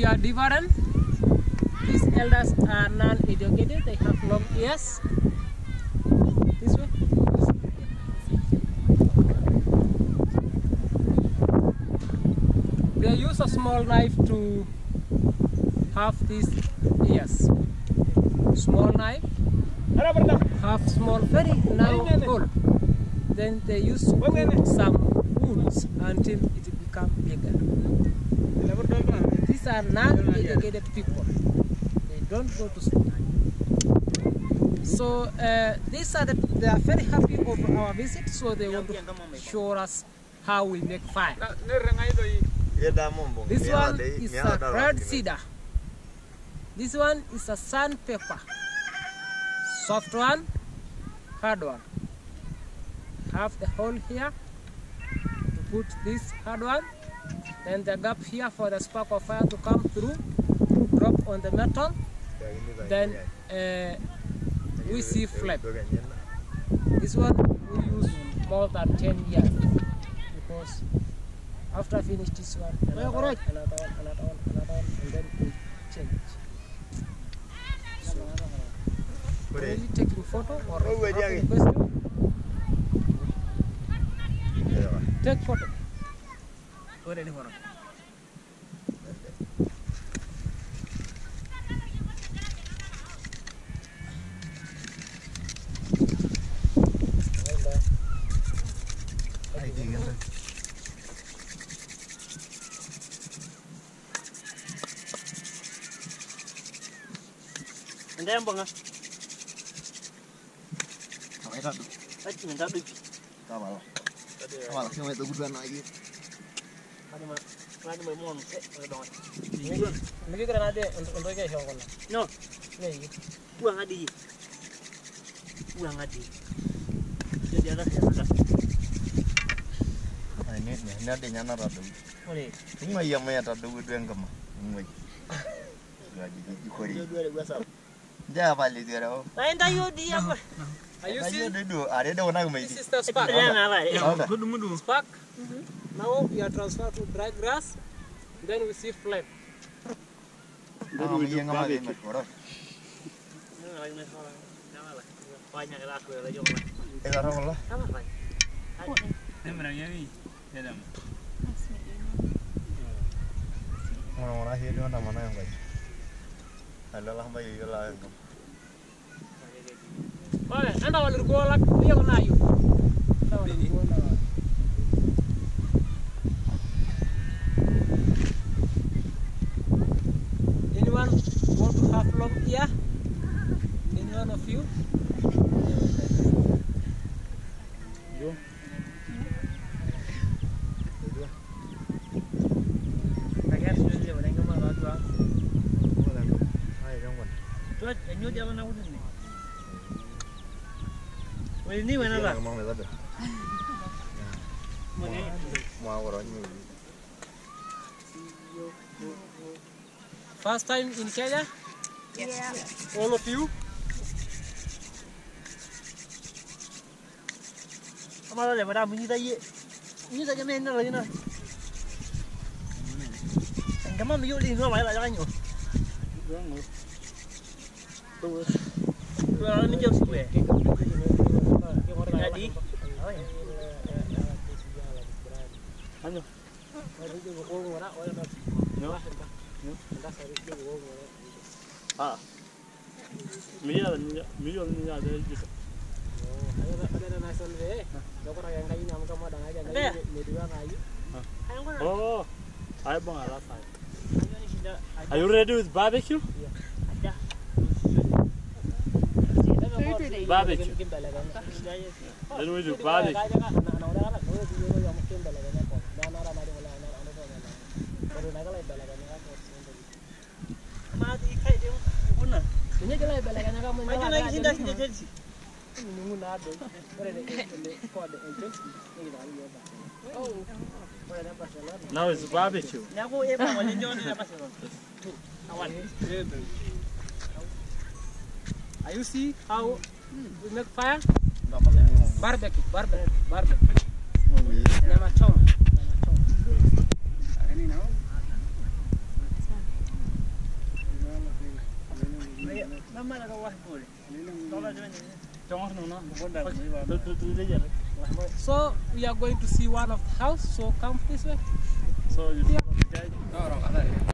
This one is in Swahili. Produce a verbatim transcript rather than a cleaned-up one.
are different. These elders are non-educated, they have long ears. This way. They use a small knife to have these ears. Small knife, have small, very narrow hole. Then they use to put some woods until it becomes bigger. These are non-educated people. They don't go to school. So uh, these are the, they are very happy over our visit. So they want to show us how we make fire. This one is a red cedar. This one is a sandpaper. Soft one, hard one. Have the hole here to put this hard one. Then the gap here for the spark of fire to come through, drop on the metal. Then uh, we see flame. This one we use more than ten years because after I finish this one, another one, another one, another one, another one, and then we change. So, really taking photo or asking question? Take photo. Ready for it. Hindi ang bunga. Ay, tado. Ay, tado. Tama lang. Tama lang. Yung may tagudan na lagi. Ano mo? Ano mo mo? Eh, ano dong? Lagi ka na ade. Untuk kayo siya ko na. No. Lagi. Buang adi. Buang adi. Jadi ada siapa? Ini ni, ini ada nyana radu. Boleh. Ini yang maya radu itu yang kemana? Ini. Lagi di kori. Dua dua dua Dia balik dia dah. Lain tayo dia apa? Ayo sih. Dua ada dah orang mai. This is the spark. Mudu mudu. Spark. Now we are transferred to dry grass. Then we see flame. Dulu yang apa ni? Korang. Banyak kelas boleh lagi orang. Eh orang lah. Apa lagi? Ini mana ni? Dalam. Orang-orang here dia mana yang baik? Halo lah bayi lah. Oke, anda walir golak dia kena ayu. Anyone want to have long ear? Anyone of you? Yo. Agak sudah dia orang kemana tu? Tuh, ini dia mana udah ni? Oh ini mana lah? Mau orang ni. First time in Kenya? Yeah. All of you? Mana le, mana bunyi tadi? Bunyi tadi mana lagi na? Kamu mesti lihat semua mana lagi ni? Tuh, orang ni jauh sih. Jadi, ano? Ah, miliar, miliar ni ada juga. Oh, ada ada nasional deh. Dokter yang kayu nama kamu ada aja. Mediwa kayu. Oh, saya bang alas saya. Are you ready with barbecue? Yeah. Barbecue. Then we do barbecue. Now it's barbecue. Are you see how we make fire? Barbecue, barbecue, barbecue. Nama choma, nama choma. Ini now. So we are going to see one of the house. So come this way. So you Yeah.